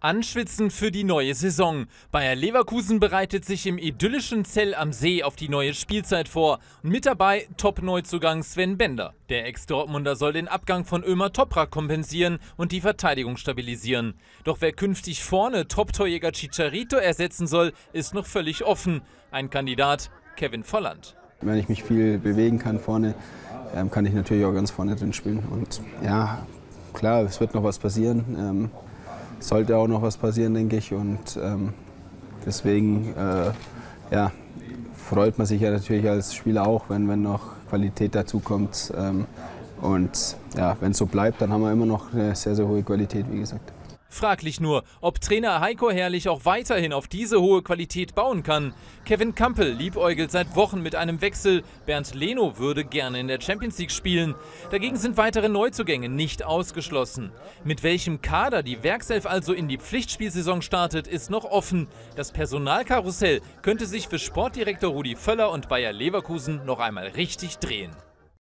Anschwitzen für die neue Saison. Bayer Leverkusen bereitet sich im idyllischen Zell am See auf die neue Spielzeit vor. Und mit dabei Top-Neuzugang Sven Bender. Der Ex-Dortmunder soll den Abgang von Ömer Toprak kompensieren und die Verteidigung stabilisieren. Doch wer künftig vorne Top-Torjäger Chicharito ersetzen soll, ist noch völlig offen. Ein Kandidat: Kevin Volland. Wenn ich mich viel bewegen kann vorne, kann ich natürlich auch ganz vorne drin spielen. Und ja, klar, es wird noch was passieren. Sollte auch noch was passieren, denke ich. Und deswegen freut man sich ja natürlich als Spieler auch, wenn noch Qualität dazu kommt. Und ja, wenn es so bleibt, dann haben wir immer noch eine sehr, sehr hohe Qualität, wie gesagt. Fraglich nur, ob Trainer Heiko Herrlich auch weiterhin auf diese hohe Qualität bauen kann. Kevin Kampel liebäugelt seit Wochen mit einem Wechsel. Bernd Leno würde gerne in der Champions League spielen. Dagegen sind weitere Neuzugänge nicht ausgeschlossen. Mit welchem Kader die Werkself also in die Pflichtspielsaison startet, ist noch offen. Das Personalkarussell könnte sich für Sportdirektor Rudi Völler und Bayer Leverkusen noch einmal richtig drehen.